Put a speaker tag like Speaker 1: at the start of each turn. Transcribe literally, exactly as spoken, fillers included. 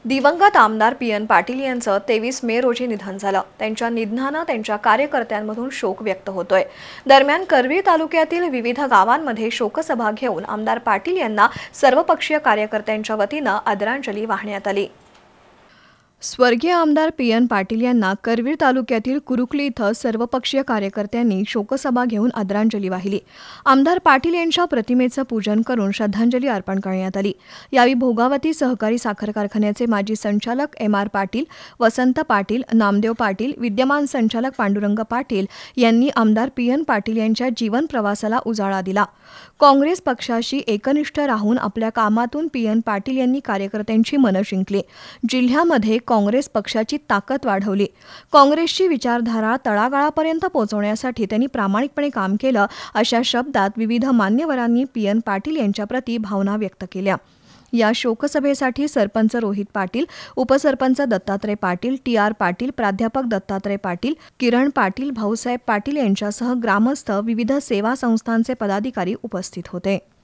Speaker 1: दिवंगत आमदार P N Patil यांचं तेवीस मे रोजी निधन झालं। त्यांच्या निधनानं त्यांच्या कार्यकर्त्यांमधून शोक व्यक्त होतोय। दरम्यान करवीर तालुक्यातील विविध गावांमध्ये शोकसभा घेऊन आमदार पाटील यांना सर्वपक्षीय कार्यकर्त्यांच्या वतीनं आदरांजली वाहण्यात आली। स्वर्गीय आमदार पी एन पाटील यांना करवीर तालुक्यातील कुरुकली इथं सर्वपक्षीय कार्यकर्त्यांनी शोकसभा घेऊन आदरांजली वाहिली। आमदार पाटील यांच्या प्रतिमेचं पूजन करून श्रद्धांजली अर्पण करण्यात आली। यावेळी भोगावती सहकारी साखर कारखान्याचे माजी संचालक एम आर पाटील, वसंत पाटील, नामदेव पाटील, विद्यमान संचालक पांडुरंग पाटील यांनी आमदार पी एन पाटील यांच्या जीवन प्रवासाला उजाळा दिला। काँग्रेस पक्षाशी एकनिष्ठ राहून आपल्या कामातून पी एन पाटील यांनी कार्यकर्त्यांची मनं जिंकली। जिल्ह्यामध्ये काँग्रेस पक्षाची ताकद वाढवली। काँग्रेसची विचारधारा तळागाळापर्यंत पोहोचवण्यासाठी त्यांनी प्रामाणिकपणे काम केलं, अशा शब्दात विविध मान्यवरांनी पी एन पाटील यांच्याप्रती भावना व्यक्त केल्या। या शोकसभेसाठी सरपंच रोहित पाटील, उपसरपंच दत्तात्रय पाटील, टी आर पाटील, प्राध्यापक दत्तात्रय पाटील, किरण पाटील, भाऊसाहेब पाटील यांच्यासह ग्रामस्थ, विविध सेवा संस्थांचे पदाधिकारी उपस्थित होते।